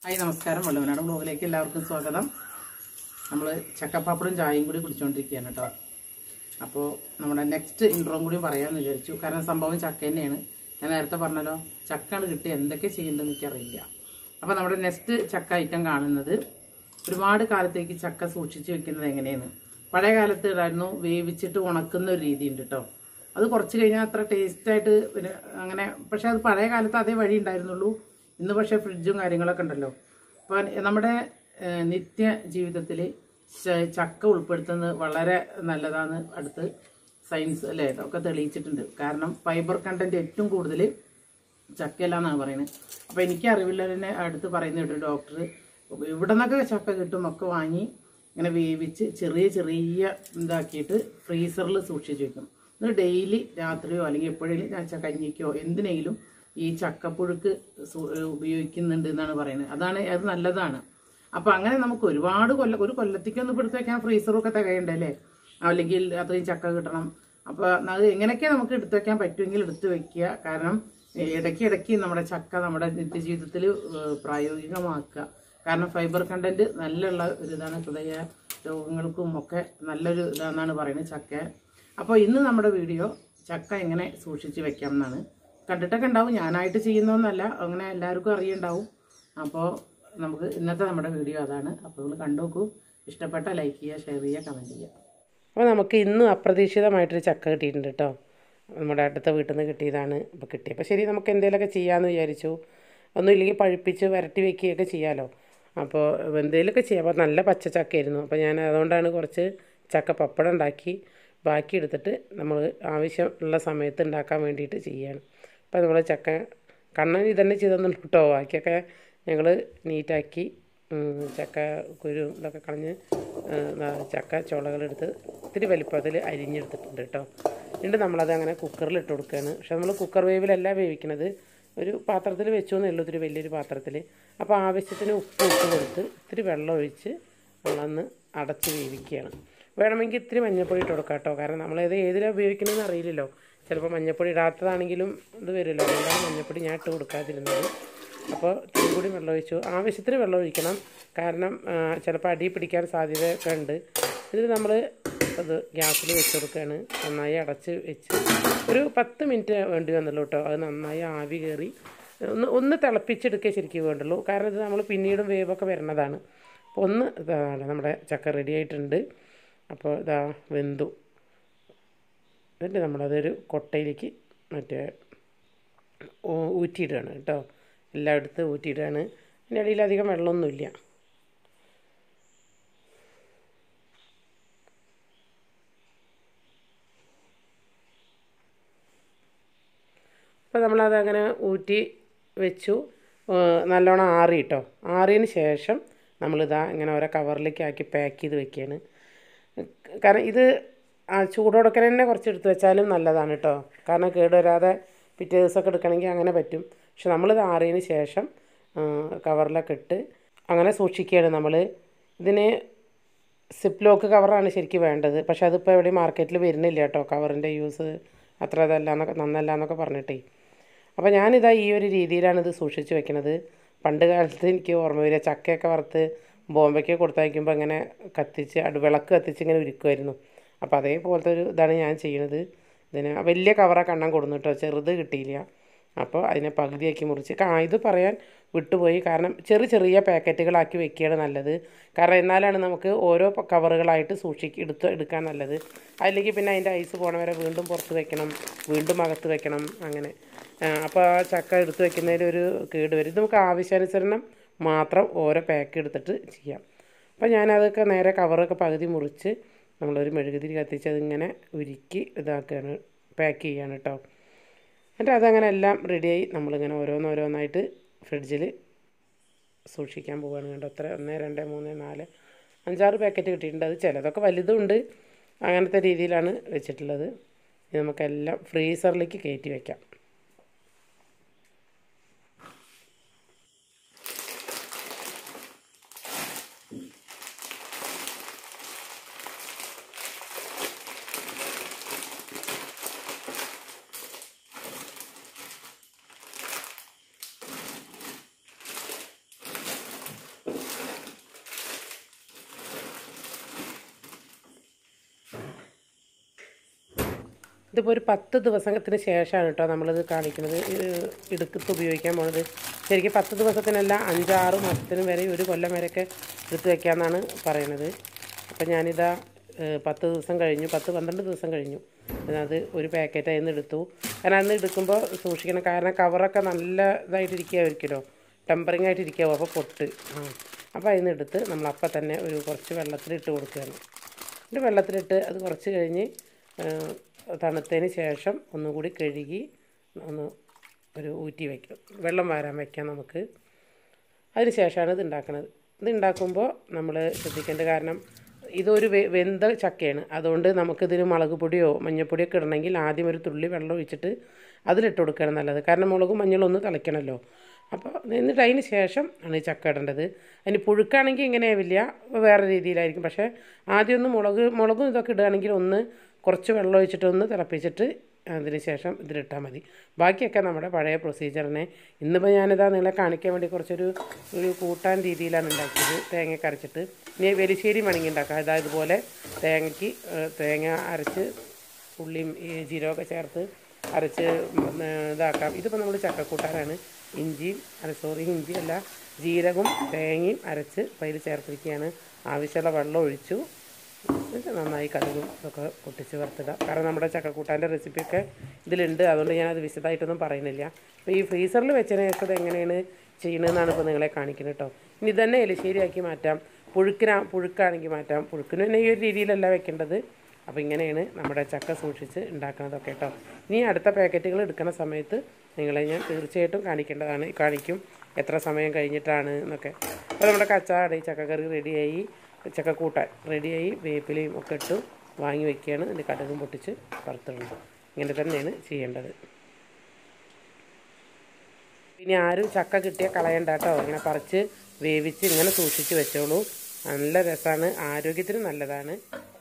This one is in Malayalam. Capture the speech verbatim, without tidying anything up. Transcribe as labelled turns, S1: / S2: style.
S1: ഹായ് നമസ്കാരം വള്ളുവനാട് ബ്ലോഗിലേക്ക് എല്ലാവർക്കും സ്വാഗതം. നമ്മൾ ചക്കപ്പാപ്പടും ചായയും കൂടി കുടിച്ചുകൊണ്ടിരിക്കുകയാണ് കേട്ടോ. അപ്പോൾ നമ്മുടെ നെക്സ്റ്റ് ഇൻട്രോയും കൂടി പറയാമെന്ന് വിചാരിച്ചു. കാരണം സംഭവം ചക്ക തന്നെയാണ്. ഞാൻ നേരത്തെ പറഞ്ഞല്ലോ, ചക്കകൾ കിട്ടി എന്തൊക്കെ ചെയ്യേണ്ടതെന്ന് എനിക്കറിയില്ല. അപ്പോൾ നമ്മുടെ നെക്സ്റ്റ് ചക്ക ഐറ്റം കാണുന്നത് ഒരുപാട് കാലത്തേക്ക് ചക്ക സൂക്ഷിച്ച് വെക്കുന്നത് എങ്ങനെയാണ്. പഴയ കാലത്ത് ഇടായിരുന്നു വേവിച്ചിട്ട് ഉണക്കുന്ന ഒരു രീതി ഉണ്ട് കേട്ടോ. അത് കുറച്ച് കഴിഞ്ഞാൽ അത്ര ടേസ്റ്റായിട്ട് പിന്നെ അങ്ങനെ, പക്ഷെ അത് പഴയ കാലത്ത് അതേ വഴി ഉണ്ടായിരുന്നുള്ളൂ. ഇന്ന് പക്ഷേ ഫ്രിഡ്ജും കാര്യങ്ങളൊക്കെ ഉണ്ടല്ലോ. അപ്പോൾ നമ്മുടെ നിത്യ ജീവിതത്തിൽ ചക്ക ഉൾപ്പെടുത്തുന്നത് വളരെ നല്ലതാണ്. അടുത്ത് സയൻസ് അല്ലേ ഒക്കെ തെളിയിച്ചിട്ടുണ്ട്. കാരണം ഫൈബർ കണ്ടന്റ് ഏറ്റവും കൂടുതൽ ചക്കയിലാന്നാണ് പറയുന്നത്. അപ്പോൾ എനിക്ക് അറിവില്ലതിനെ അടുത്ത് പറയുന്നുണ്ട് ഡോക്ടർ, ഇവിടെ നിന്നൊക്കെ ചക്ക കിട്ടും ഒക്കെ വാങ്ങി ഇങ്ങനെ വേവിച്ച് ചെറിയ ചെറിയ ഇതാക്കിയിട്ട് ഫ്രീസറിൽ സൂക്ഷിച്ച് വെക്കും. എന്നിട്ട് ഡെയിലി രാത്രിയോ അല്ലെങ്കിൽ എപ്പോഴെങ്കിലും ഞാൻ കഞ്ഞിക്കോ എന്തിനെങ്കിലും ഈ ചക്കപ്പുഴുക്ക് ഉപയോഗിക്കുന്നുണ്ട് എന്നാണ് പറയുന്നത്. അതാണ് അത് നല്ലതാണ്. അപ്പം അങ്ങനെ നമുക്ക് ഒരുപാട് കൊല്ലം ഒരു കൊല്ലത്തേക്കൊന്നും എടുത്ത് വെക്കാൻ ഫ്രീസറൊക്കെ തികയണ്ടല്ലേ, അല്ലെങ്കിൽ അത്രയും ചക്ക കിട്ടണം. അപ്പോൾ അത് എങ്ങനെയൊക്കെ നമുക്ക് എടുത്തു വെക്കാൻ പറ്റുമെങ്കിൽ എടുത്തു വെക്കുക. കാരണം ഇടയ്ക്ക് ഇടയ്ക്ക് നമ്മുടെ ചക്ക നമ്മുടെ നിത്യജീവിതത്തിൽ പ്രായോഗികമാക്കുക. കാരണം ഫൈബർ കണ്ടന്റ് നല്ലുള്ള ഒരു ഇതാണ്, ഹൃദയ രോഗങ്ങൾക്കും ഒക്കെ നല്ലൊരു ഇതാണെന്നാണ് പറയുന്നത് ചക്ക. അപ്പോൾ ഇന്ന് നമ്മുടെ വീഡിയോ ചക്ക എങ്ങനെ സൂക്ഷിച്ച് വെക്കാം എന്നാണ്. കണ്ടിട്ടൊക്കെ ഉണ്ടാവും, ഞാനായിട്ട് ചെയ്യുന്നതൊന്നല്ല, അങ്ങനെ എല്ലാവർക്കും അറിയുണ്ടാവും. അപ്പോൾ നമുക്ക് ഇന്നത്തെ നമ്മുടെ വീഡിയോ അതാണ്. അപ്പോൾ നിങ്ങൾ കണ്ടു നോക്കൂ, ഇഷ്ടപ്പെട്ട ലൈക്ക് ചെയ്യുക, ഷെയർ ചെയ്യുക, കമൻറ്റ് ചെയ്യുക.
S2: അപ്പോൾ നമുക്ക് ഇന്ന് അപ്രതീക്ഷിതമായിട്ടൊരു ചക്ക കിട്ടിയിട്ടുണ്ട് കേട്ടോ. നമ്മുടെ അടുത്ത വീട്ടിൽ നിന്ന് കിട്ടിയതാണ്. അപ്പോൾ കിട്ടിയപ്പോൾ ശരി നമുക്ക് എന്തെങ്കിലുമൊക്കെ ചെയ്യാമെന്ന് വിചാരിച്ചു. ഒന്നുമില്ലെങ്കിൽ പഴുപ്പിച്ച് വരട്ടി വെക്കുകയൊക്കെ ചെയ്യാമല്ലോ. അപ്പോൾ എന്തെങ്കിലുമൊക്കെ ചെയ്യാം. അപ്പോൾ നല്ല പച്ച ചക്കയായിരുന്നു. അപ്പോൾ ഞാൻ അതുകൊണ്ടാണ് കുറച്ച് ചക്ക പപ്പടം ഉണ്ടാക്കി ബാക്കി എടുത്തിട്ട് നമ്മൾ ആവശ്യമുള്ള സമയത്ത് ഉണ്ടാക്കാൻ വേണ്ടിയിട്ട് ചെയ്യുകയാണ്. അപ്പോൾ നമ്മൾ ചക്ക കണ്ണൻ ഇതന്നെ ചെയ്തൊന്നും കേട്ടോ. ബാക്കിയൊക്കെ ഞങ്ങൾ നീറ്റാക്കി ചക്ക കുരു ഇതൊക്കെ കളഞ്ഞ് ചക്ക ചുളകളെടുത്ത് ഇത്തിരി വലിപ്പത്തിൽ അരിഞ്ഞെടുത്തിട്ടുണ്ട് കേട്ടോ. എന്നിട്ട് നമ്മളത് അങ്ങനെ കുക്കറിൽ ഇട്ട് കൊടുക്കുകയാണ്. പക്ഷെ നമ്മൾ കുക്കർ വേവിലല്ല വേവിക്കുന്നത്, ഒരു പാത്രത്തിൽ വെച്ചു എന്നേ ഉള്ളൂ, ഇത്തിരി വലിയൊരു പാത്രത്തിൽ. അപ്പോൾ ആവശ്യത്തിന് ഉപ്പ് ഇട്ട് കൊടുത്ത് ഇത്തിരി വെള്ളം ഒഴിച്ച് നമ്മളൊന്ന് അടച്ച് വേവിക്കുകയാണ്. വേണമെങ്കിൽ ഇത്തിരി മഞ്ഞൾപ്പൊടി ഇട്ട് കൊടുക്കാം കേട്ടോ. കാരണം നമ്മളത് ഏതിലാണ് ഉപയോഗിക്കണമെന്ന് അറിയില്ലല്ലോ, ചിലപ്പോൾ മഞ്ഞൾപ്പൊടി ഇടാത്തതാണെങ്കിലും ഇത് വരുമല്ലോ. അതുകൊണ്ടാണ് മഞ്ഞൾപ്പൊടി ഞാൻ ഇട്ട് കൊടുക്കാതിരുന്നത്. അപ്പോൾ ഇത്തിരി കൂടി വെള്ളം ഒഴിച്ചു. ആവശ്യത്തിന് വെള്ളം ഒഴിക്കണം, കാരണം ചിലപ്പോൾ അടി പിടിക്കാൻ സാധ്യതയൊക്കെ ഉണ്ട്. ഇതിൽ നമ്മൾ അത് ഗ്യാസിൽ വെച്ച് കൊടുക്കുകയാണ്. നന്നായി അടച്ച് വെച്ച് ഒരു പത്ത് മിനിറ്റ് വേണ്ടി വന്നുള്ളൂ കേട്ടോ. അത് നന്നായി ആവി കയറി ഒന്ന് ഒന്ന് തിളപ്പിച്ചെടുക്കേ ശരിക്കും വേണ്ടുള്ളൂ. കാരണം ഇത് നമ്മൾ പിന്നീടും വേവൊക്കെ വരുന്നതാണ്. അപ്പോൾ ഒന്ന് ഇതാണ് നമ്മുടെ ചക്ക റെഡി ആയിട്ടുണ്ട്. അപ്പോൾ ഇതാ വെന്തു. എന്നിട്ട് നമ്മളതൊരു കൊട്ടയിലേക്ക് മറ്റേ ഊറ്റിയിടുകയാണ് കേട്ടോ. എല്ലായിടത്തും ഊറ്റിയിടുകയാണ്. അതിൻ്റെ ഇടയിൽ അധികം വെള്ളമൊന്നുമില്ല. അപ്പോൾ നമ്മളത് അങ്ങനെ ഊറ്റി വെച്ചു. നല്ലോണം ആറി കേട്ടോ. ആറിയതിന് ശേഷം നമ്മളിതാ ഇങ്ങനെ ഓരോ കവറിലേക്ക് ആക്കി പാക്ക് ചെയ്ത് വെക്കുകയാണ്. കാരണം ഇത് ചൂടോടൊക്കെ തന്നെ കുറച്ച് എടുത്ത് വെച്ചാലും നല്ലതാണ് കേട്ടോ. കാരണം കേടുവരാതെ പിറ്റേ ദിവസമൊക്കെ എടുക്കണമെങ്കിൽ അങ്ങനെ പറ്റും. പക്ഷെ നമ്മളിത് ആറിയതിന് ശേഷം കവറിലൊക്കെ ഇട്ട് അങ്ങനെ സൂക്ഷിക്കുകയാണ് നമ്മൾ. ഇതിന് സിപ്പ് ലോക്ക് കവറാണ് ശരിക്കും വേണ്ടത്. പക്ഷെ അതിപ്പോൾ എവിടെയും മാർക്കറ്റിൽ വരുന്നില്ല കേട്ടോ. കവറിൻ്റെ യൂസ് അത്ര അതല്ല എന്നൊക്കെ നന്നല്ല എന്നൊക്കെ പറഞ്ഞിട്ടേ. അപ്പോൾ ഞാനിതാ ഈ ഒരു രീതിയിലാണ് ഇത് സൂക്ഷിച്ച് വെക്കുന്നത്. പണ്ട് കാലത്ത് എനിക്ക് ഓർമ്മ വരിക, ചക്കയൊക്കെ വറുത്ത് ബോംബെക്ക് കൊടുത്തയക്കുമ്പോൾ അങ്ങനെ കത്തിച്ച് അടു വിളക്ക് കത്തിച്ച് ഇങ്ങനെ ഉരുക്കുമായിരുന്നു. അപ്പോൾ അതേപോലത്തെ ഒരു ഇതാണ് ഞാൻ ചെയ്യുന്നത്. ഇതിന് വലിയ കവറൊക്കെ കണ്ണാൻ കൊടുന്നു കേട്ടോ, ചെറുത് കിട്ടിയില്ല. അപ്പോൾ അതിനെ പകുതിയാക്കി മുറിച്ച് ഇത് പറയാൻ വിട്ടുപോയി. കാരണം ചെറിയ ചെറിയ പാക്കറ്റുകളാക്കി വെക്കുകയാണ് നല്ലത്. കാരണം എന്നാലാണ് നമുക്ക് ഓരോ കവറുകളായിട്ട് സൂക്ഷിക്ക് എടുത്ത് എടുക്കാൻ നല്ലത്. അല്ലെങ്കിൽ പിന്നെ അതിൻ്റെ ഐസ് പോണ വരെ വീണ്ടും പുറത്ത് വെക്കണം, വീണ്ടും അകത്ത് വെക്കണം, അങ്ങനെ. അപ്പോൾ ആ ചക്ക എടുത്ത് വെക്കുന്നതിലൊരു കേട് വരും. ഇത് നമുക്ക് ആവശ്യാനുസരണം മാത്രം ഓരോ പാക്ക് എടുത്തിട്ട് ചെയ്യാം. അപ്പോൾ ഞാനതൊക്കെ നേരെ കവറൊക്കെ പകുതി മുറിച്ച് നമ്മളൊരു മെഴുകുതിരി കത്തിച്ച് അതിങ്ങനെ ഉരുക്കി ഇതാക്കുകയാണ്, പാക്ക് ചെയ്യുകയാണ് കേട്ടോ. എന്നിട്ട് അതങ്ങനെ എല്ലാം റെഡിയായി നമ്മളിങ്ങനെ ഓരോന്നോരോന്നായിട്ട് ഫ്രിഡ്ജിൽ സൂക്ഷിക്കാൻ പോവുകയാണ്. കേട്ടോ, എത്ര ഒന്ന് രണ്ട് മൂന്ന് നാല് അഞ്ചാറ് പാക്കറ്റ് കിട്ടിയിട്ടുണ്ട്. അത് ചിലതൊക്കെ വലുതുണ്ട്. അങ്ങനത്തെ രീതിയിലാണ് വെച്ചിട്ടുള്ളത്. ഇത് നമുക്കെല്ലാം ഫ്രീസറിലേക്ക് കയറ്റി വയ്ക്കാം. ഇതിപ്പോൾ ഒരു പത്ത് ദിവസത്തിന് ശേഷമാണ് കേട്ടോ നമ്മളിത് കാണിക്കുന്നത്, എടുത്ത് ഉപയോഗിക്കാൻ പോകുന്നത്. ശരിക്കും പത്ത് ദിവസത്തിനല്ല, അഞ്ചാറ് മാസത്തിന് വരെ ഒരു കൊല്ലം വരെയൊക്കെ എടുത്ത് വയ്ക്കാമെന്നാണ് പറയുന്നത്. അപ്പോൾ ഞാനിതാ പത്ത് ദിവസം കഴിഞ്ഞു, പത്ത് പന്ത്രണ്ട് ദിവസം കഴിഞ്ഞു. അത് ഒരു പാക്കറ്റ് അതിൽ നിന്ന് എടുത്തു. കാരണം അതിൽ നിന്ന് എടുക്കുമ്പോൾ സൂക്ഷിക്കണം, കാരണം കവറൊക്കെ നല്ല ഇതായിട്ടിരിക്കുമായിരിക്കുമല്ലോ, ടെമ്പറിങ് ആയിട്ടിരിക്കാവും. അപ്പോൾ പൊട്ട് ആ അപ്പോൾ അതിൽ നിന്ന് എടുത്ത് നമ്മളപ്പം തന്നെ ഒരു കുറച്ച് വെള്ളത്തിലിട്ട് കൊടുക്കുകയാണ്. എന്നിട്ട് വെള്ളത്തിലിട്ട് അത് കുറച്ച് കഴിഞ്ഞ് തണുത്തതിന് ശേഷം ഒന്നുകൂടി കഴുകി ഒന്ന് ഒരു ഊറ്റി വയ്ക്കും, വെള്ളം വാരാൻ വയ്ക്കാം നമുക്ക്. അതിന് ശേഷമാണ് ഇത് ഉണ്ടാക്കുന്നത്. ഇത് ഉണ്ടാക്കുമ്പോൾ നമ്മൾ ശ്രദ്ധിക്കേണ്ട, കാരണം ഇതൊരു വെ വെന്ത ചക്കയാണ്. അതുകൊണ്ട് നമുക്കിതിന് മുളക് പൊടിയോ മഞ്ഞൾപ്പൊടിയോ ഒക്കെ ഇടണമെങ്കിൽ ആദ്യം ഒരു തുള്ളി വെള്ളം ഒഴിച്ചിട്ട് അതിലിട്ട് കൊടുക്കുകയാണ് നല്ലത്. കാരണം മുളകും മഞ്ഞളും ഒന്ന് തിളയ്ക്കണമല്ലോ. അപ്പോൾ എന്നിട്ട് അതിന് ശേഷം ആണ് ഈ ചക്ക ഇടേണ്ടത്. അതിന് പുഴുക്കാണെങ്കിൽ ഇങ്ങനെയാവില്ല, വേറെ രീതിയിലായിരിക്കും. പക്ഷേ ആദ്യം ഒന്ന് മുളക് മുളകും ഇതൊക്കെ ഇടുകയാണെങ്കിൽ ഒന്ന് കുറച്ച് വെള്ളം ഒഴിച്ചിട്ട് ഒന്ന് തിളപ്പിച്ചിട്ട് അതിന് ശേഷം ഇതിലിട്ടാൽ മതി. ബാക്കിയൊക്കെ നമ്മുടെ പഴയ പ്രൊസീജിയറിനെ. ഇന്നിപ്പോൾ ഞാനിതാ നിങ്ങളെ കാണിക്കാൻ വേണ്ടി കുറച്ചൊരു ഒരു കൂട്ടാൻ രീതിയിലാണ് ഉണ്ടാക്കിയത്, തേങ്ങ അരച്ചിട്ട്. ഇനി വെലിശ്ശേരി മണിങ്ങി ഉണ്ടാക്കാം. അതായത് ഇതുപോലെ തേങ്ങയ്ക്ക് തേങ്ങ അരച്ച് ഉള്ളിയും ജീരകമൊക്കെ ചേർത്ത് അരച്ച് ഇതാക്കാം. ഇതിപ്പോൾ നമ്മൾ ചക്കക്കൂട്ടാനാണ്. ഇഞ്ചിയും അല്ല സോറി ഇഞ്ചി അല്ല ജീരകവും തേങ്ങയും അരച്ച് പൈര് ചേർത്തിരിക്കുകയാണ്. ആവശ്യമുള്ള വെള്ളം ഒഴിച്ചു, നന്നായി കടുകും ഇതൊക്കെ പൊട്ടിച്ച് വറുത്തിടുക. കാരണം നമ്മുടെ ചക്കക്കൂട്ടാൻ്റെ റെസിപ്പിയൊക്കെ ഇതിലുണ്ട്, അതുകൊണ്ട് ഞാനത് വിശദമായിട്ടൊന്നും പറയുന്നില്ല. അപ്പോൾ ഈ ഫ്രീസറിൽ വെച്ചതിന് ശേഷം അത് എങ്ങനെയാണ് ചെയ്യണമെന്നാണ് ഇപ്പോൾ നിങ്ങളെ കാണിക്കുന്നത് കേട്ടോ. ഇനി ഇതന്നെ എലിശ്ശേരിയാക്കി മാറ്റാം, പുഴുക്കിനാ പുഴുക്കാണെങ്കിൽ മാറ്റാം. പുഴുക്കിന് തന്നെ ഈ ഒരു രീതിയിലല്ല വെക്കേണ്ടത്. അപ്പോൾ ഇങ്ങനെയാണ് നമ്മുടെ ചക്ക സൂക്ഷിച്ച് ഉണ്ടാക്കുന്നതൊക്കെ കേട്ടോ. ഇനി അടുത്ത പാക്കറ്റുകൾ എടുക്കുന്ന സമയത്ത് നിങ്ങളെ ഞാൻ തീർച്ചയായിട്ടും കാണിക്കേണ്ടതാണ്, കാണിക്കും എത്ര സമയം കഴിഞ്ഞിട്ടാണ് എന്നൊക്കെ. അപ്പോൾ നമ്മുടെ കച്ചാടി ചക്കക്കറി റെഡിയായി, ചക്കക്കൂട്ടാൻ റെഡിയായി, വേപ്പിലയും ഒക്കെ ഇട്ട് വാങ്ങി വയ്ക്കുകയാണ്. അതിൻ്റെ കടുകും പൊട്ടിച്ച് വറുത്തിടുന്നത്. ഇങ്ങനെ തന്നെയാണ് ചെയ്യേണ്ടത്. ഇനി ആരും ചക്ക കിട്ടിയാൽ കളയണ്ട കേട്ടോ. ഇങ്ങനെ പറിച്ച് വേവിച്ച് ഇങ്ങനെ സൂക്ഷിച്ച് വെച്ചോളൂ. നല്ല രസമാണ്, ആരോഗ്യത്തിന് നല്ലതാണ്.